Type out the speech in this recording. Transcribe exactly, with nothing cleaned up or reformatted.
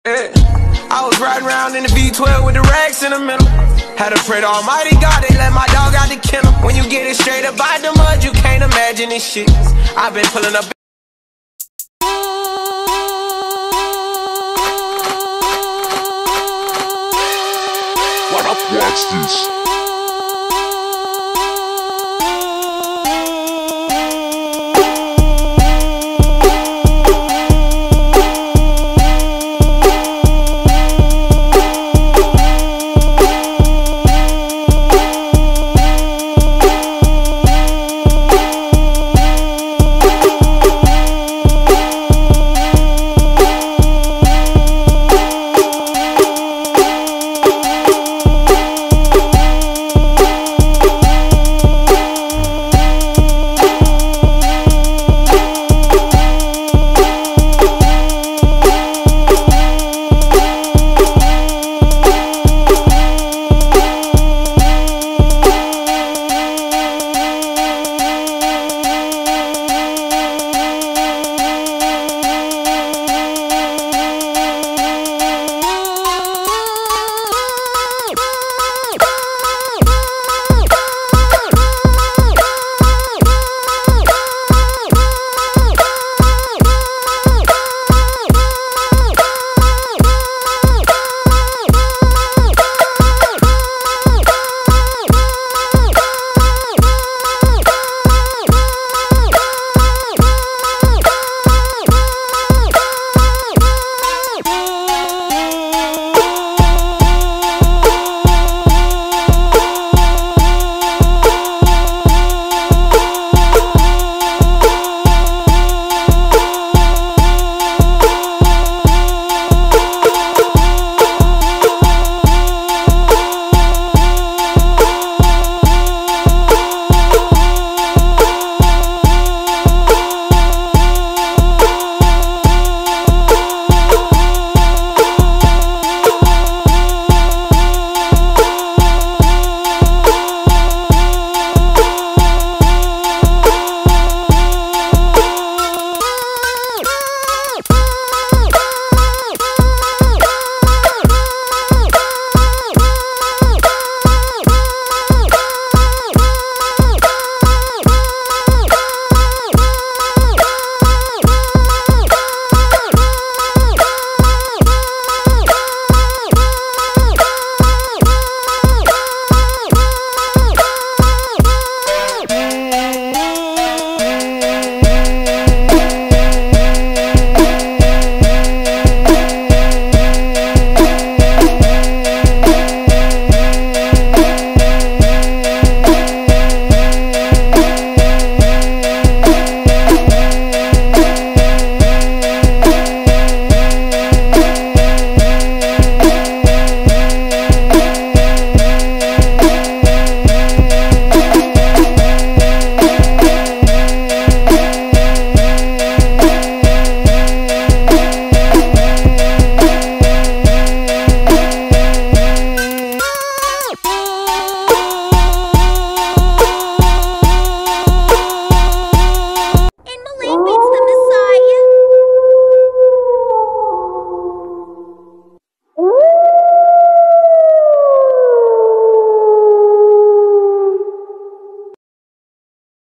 Yeah. I was riding around in the V twelve with the racks in the middle. Had to pray to Almighty God, they let my dog out the kennel. When you get it straight up out the mud, you can't imagine this shit. I've been pulling up. Watch this.